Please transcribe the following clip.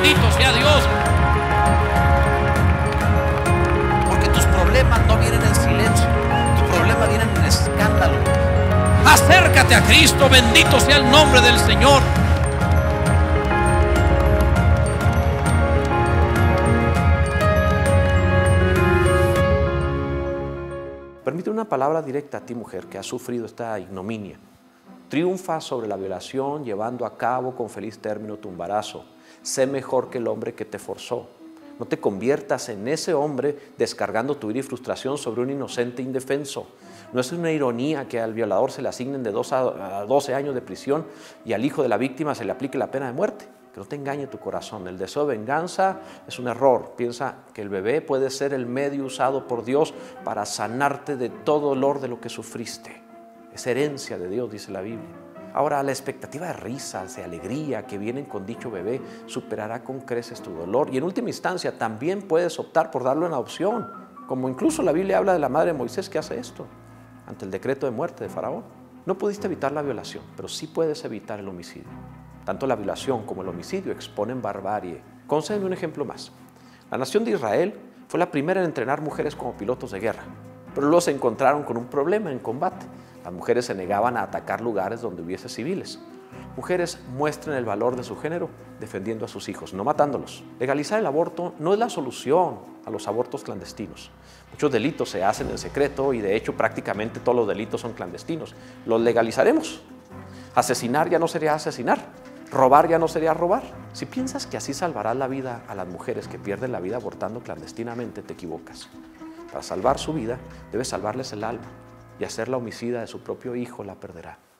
bendito sea Dios. Porque tus problemas no vienen en silencio, tus problemas vienen en escándalo. Acércate a Cristo, bendito sea el nombre del Señor. Permite una palabra directa a ti, mujer, que has sufrido esta ignominia. Triunfa sobre la violación, llevando a cabo con feliz término tu embarazo. Sé mejor que el hombre que te forzó. No te conviertas en ese hombre descargando tu ira y frustración sobre un inocente indefenso. No es una ironía que al violador se le asignen de 2 a 12 años de prisión y al hijo de la víctima se le aplique la pena de muerte. Que no te engañe tu corazón. El deseo de venganza es un error. Piensa que el bebé puede ser el medio usado por Dios para sanarte de todo dolor de lo que sufriste. Es herencia de Dios, dice la Biblia. Ahora, la expectativa de risas, de alegría que vienen con dicho bebé superará con creces tu dolor. Y en última instancia también puedes optar por darlo en adopción, como incluso la Biblia habla de la madre de Moisés que hace esto ante el decreto de muerte de Faraón. No pudiste evitar la violación, pero sí puedes evitar el homicidio. Tanto la violación como el homicidio exponen barbarie. Concédeme un ejemplo más. La nación de Israel fue la primera en entrenar mujeres como pilotos de guerra, pero luego se encontraron con un problema en combate. Las mujeres se negaban a atacar lugares donde hubiese civiles. Mujeres, muestren el valor de su género defendiendo a sus hijos, no matándolos. Legalizar el aborto no es la solución a los abortos clandestinos. Muchos delitos se hacen en secreto y de hecho prácticamente todos los delitos son clandestinos. Los legalizaremos. Asesinar ya no sería asesinar. Robar ya no sería robar. Si piensas que así salvarás la vida a las mujeres que pierden la vida abortando clandestinamente, te equivocas. Para salvar su vida, debes salvarles el alma, y hacer la homicida de su propio hijo la perderá.